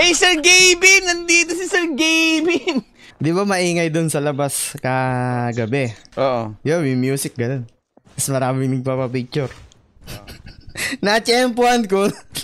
Hey, Sir Gavin! Nandito si Sir Gavin! Di ba maingay dun sa labas kagabi? Oo. Yo, may music, ganun. Tapos maraming nagpapapicture. Na-champuan ko.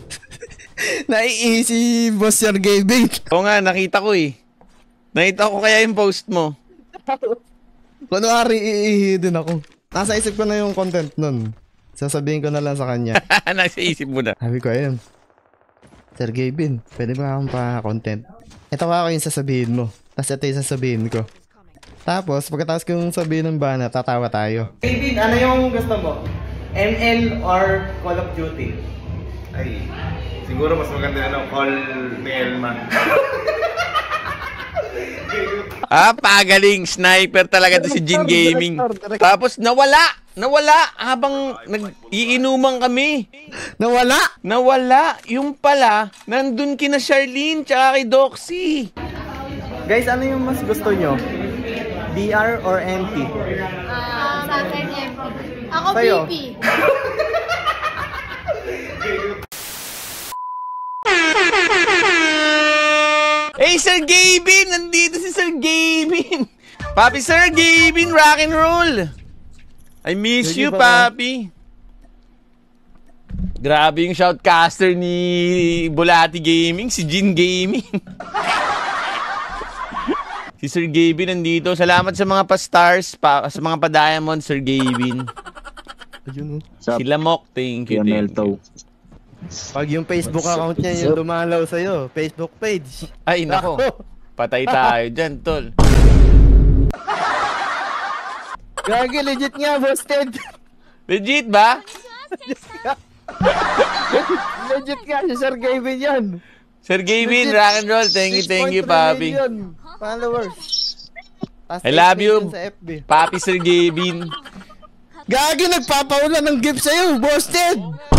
Naiisi Boss Sir Gavin. Oo nga, nakita ko eh. Nakita ko kaya yung post mo. Kunwari, iihi din ako. Nasa isip ko na yung content nun. Sasabihin ko na lang sa kanya. Nasa isip mo na. Sabi ko, ayun. Sir Gavin, pwede ba akong pa-content? Ito ka ako yung sasabihin mo. Tapos ito yung sasabihin ko. Tapos, pagkatapos kong sabihin ng bana, tatawa tayo. Gavin, ano yung gusto mo? ML or Call of Duty? Ay, siguro mas maganda na call ni Elma. Pagaling. Sniper talaga to si Jin Gaming. Tapos nawala habang nag-iinuman kami. Nawala. Yung pala, nandun kina Charlene tsaka kay Doxy. Guys, ano yung mas gusto nyo? DR or MP? Sa akin, MP. Ako, Sa'yo? BP. Hey, Sir Gavin! Nandito si Sir Gavin! Papi, Sir Gavin, rock and roll! I miss you, Papi. Grabe yung shoutcaster ni Bulati Gaming, si Jin Gaming. Si Sir Gavin nandito. Salamat sa mga pa-stars, sa mga pa-diamond, Sir Gavin. Sila Mok, thank you. Pag yung Facebook account niya yung dumalaw sa'yo, Facebook page. Ay, nako. Patay tayo dyan, tol. Gagi, legit nga, Busted. Legit ba? Legit nga, si Sir Gavin yan. Sir Gavin, rock and roll. Thank you, Papi. Followers. I love you, sa FB. Papi Sir Gavin. Gagi, nagpapaulan ng gift sa'yo, Busted.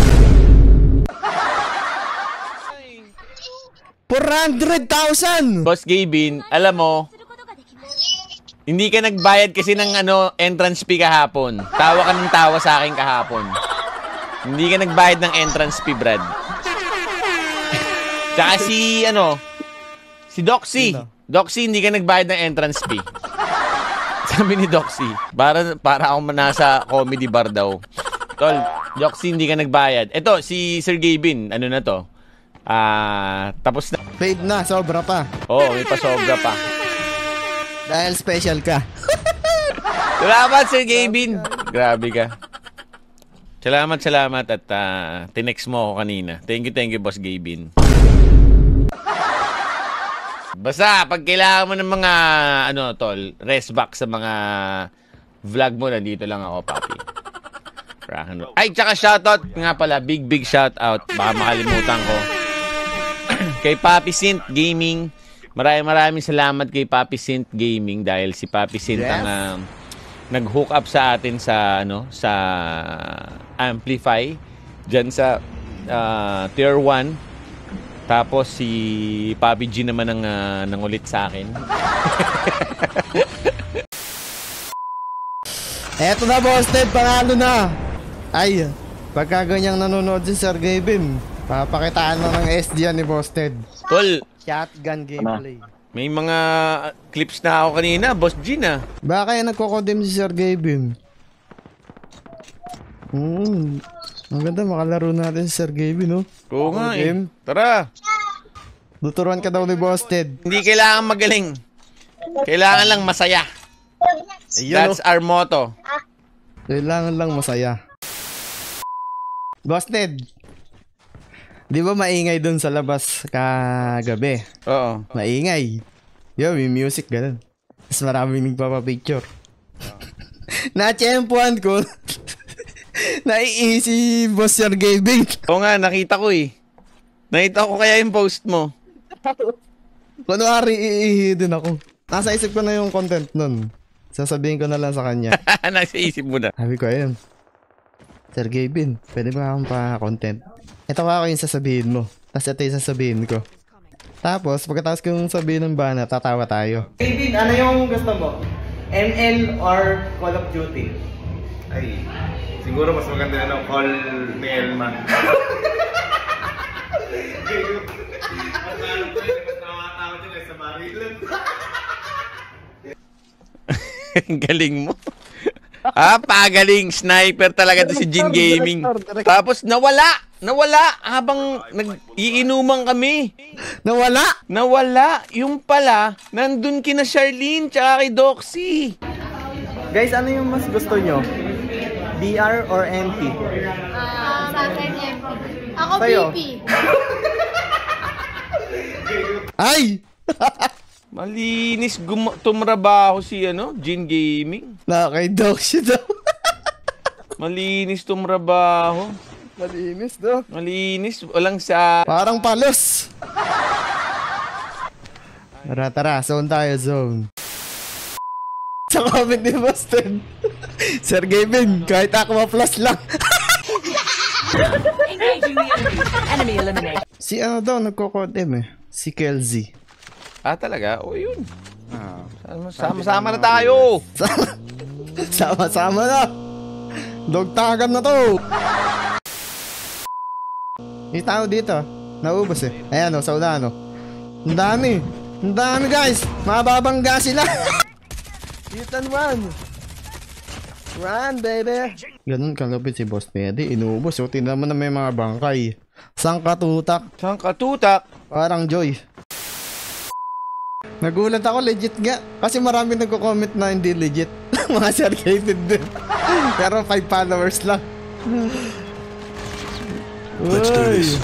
400,000! Boss Gavin, alam mo, hindi ka nagbayad kasi ng entrance fee kahapon. Tawa ka ng tawa sa akin kahapon. Hindi ka nagbayad ng entrance fee, Brad. Tsaka si Doxy. Doxy, hindi ka nagbayad ng entrance fee. Sabi ni Doxy, para ako nasa comedy bar daw. Tol, Doxy, hindi ka nagbayad. Ito, si Sir Gavin, ano na to? Tapos na. Paid na, sobra pa. Oo, may pasobra pa. Dahil special ka. Salamat, Sir Gavin. Grabe ka. Salamat at tinext mo ako kanina. Thank you, Boss Gavin. Basta, pag kailangan mo ng mga, tol, rest back sa mga vlog mo, nandito lang ako, Papi. Ay, tsaka shoutout nga pala, big shoutout. Baka makalimutan ko. Kay Papi Sint Gaming. Maraming salamat kay Papi Sint Gaming dahil si Papi Sint ang nag-hook up sa atin sa sa Amplify diyan sa Tier 1. Tapos si Papi G naman ang nangulit sa akin. Eto na, Busted, panalo na. Ay, pagka ganyang nanonood si Sir Gavin, papakitaan mo ng SD yan ni Busted. Tol, Shotgun gameplay. may mga clips na ako kanina, Boss G na. Baka kaya nagko-condemn si Sir Gavin. Ang ganda, makalaro natin si Sir Gavin, no? Oo nga eh. Tara. Tuturuan ka daw ni Busted. Hindi kailangan magaling. Kailangan lang masaya. That's our motto. Kailangan lang masaya. Busted, di ba maingay dun sa labas kagabi? Oo. Maingay. Yo, may music, ganun. Tapos maraming nagpapapicture. Na-champuan ko. Naiisi Boss Sir Gavin. Oo nga, nakita ko eh. Nakita ko kaya yung post mo. Kunwari, iihi din ako. Nasa isip ko na yung content nun. Sasabihin ko na lang sa kanya. Nasa isip mo na. Sabi ko, ayun. Sir Gavin, pwede ba akong pa-content? Ito ka ako yung sasabihin mo. Tapos ito yung sasabihin ko. Tapos, pagkatapos kong sabihin ng bana, tatawa tayo. Gavin, ano yung gusto mo? ML or Call of Duty? Ay, siguro mas maganda na call ni Elma. Galing mo. Pagaling. Sniper talaga to si Jin Gaming. Tapos nawala habang nag-iinuman kami. Nawala. Yung pala, nandun kina Charlene tsaka kay Doxy. Guys, ano yung mas gusto nyo? BR or NT? Sa akin, MP. Ako, Sa'yo? BP. Ay! Malinis tumrabaho si Jin Gaming. Nakakaidaw siya daw. Malinis tumrabaho. Malinis daw. Malinis. Walang sa... Parang palos. Tara, zone tayo, zone. Sa comment ni Boston. Sir Gavin, kahit Aqua Plus lang. Engaging the enemy. Enemy eliminated. Si daw, nagko-condemn eh. Si Kelzy. Talaga? O yun. Sama-sama na tayo. Sama-sama na. Dogtagan na to. May tao dito. Naubos eh. Ayan sa una Ang dami guys. Mababangga sila. Yutan Run baby. Ganun kalapit si Boss Nedy. Inubos. Tingnan mo na may mga bangkay. Sangkatutak. Parang Joy. Nagulat ako, legit nga. Kasi marami nagko-comment na hindi legit. Mga circulated din. Pero 5 followers lang. Let's do this.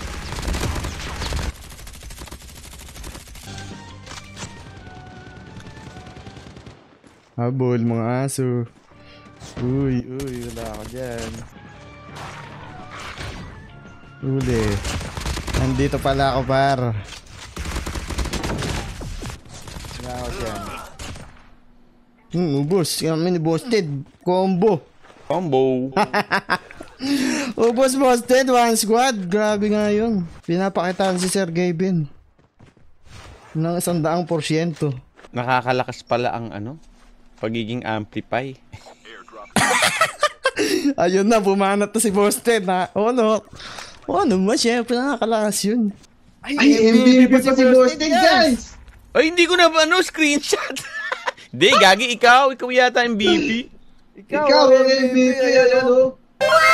Habol mga aso. Uy, wala ako dyan. Uli. Nandito pala ako, par. Wala ako dyan. Ubus. Kami ni Busted. Combo. Ubus Busted. One squad. Grabe nga yun. Pinapakitaan si Sir Gavin. Ng 100%. Nakakalakas pala ang pagiging amplify. Ayun na, bumanat na si Busted na. Oo naman, syempre nakakalakas yun. Ay MVP pa si Busted, guys! Ay, hindi ko na screenshot. Hindi, gagi, ikaw yata MVP. Ikaw MVP, ayun.